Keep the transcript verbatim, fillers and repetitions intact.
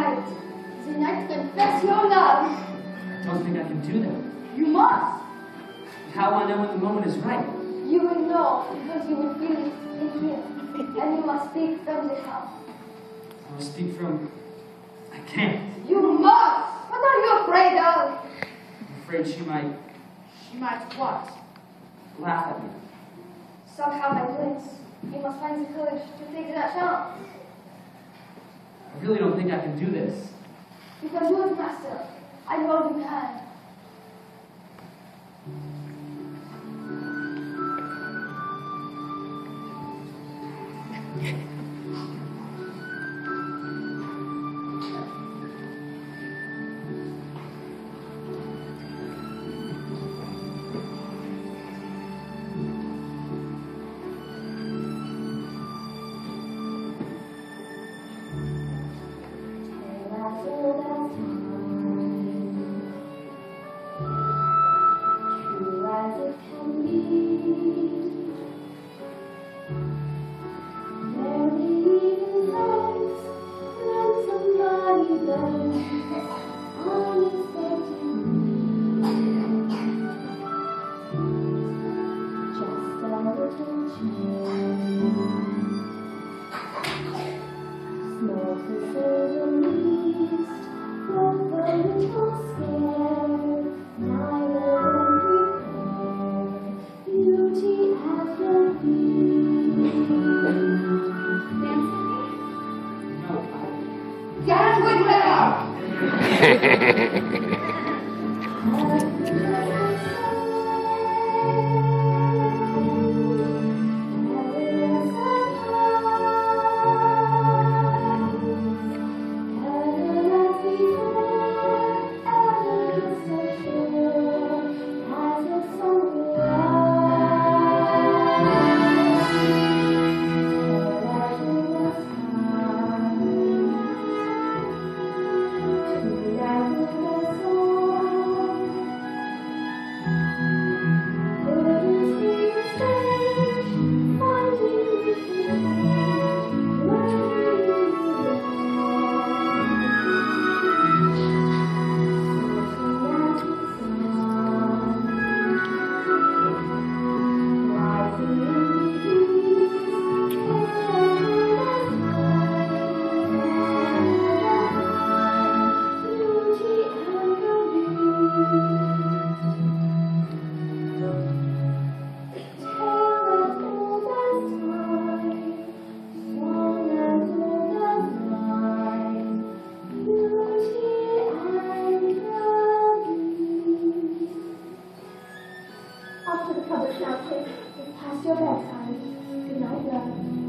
night. The night to confess your love. I don't think I can do that. You must. How will I know when the moment is right? You will know because you will feel it in here. And you must speak from the heart. I will speak from... I can't. You must. What are you afraid of? I'm afraid she might She might what? laugh at me. Somehow, my prince, you must find the courage to take that chance. I really don't think I can do this. You can do it, master. I know you can. Up to the public now, quick. It's past your bedtime. Good night, love.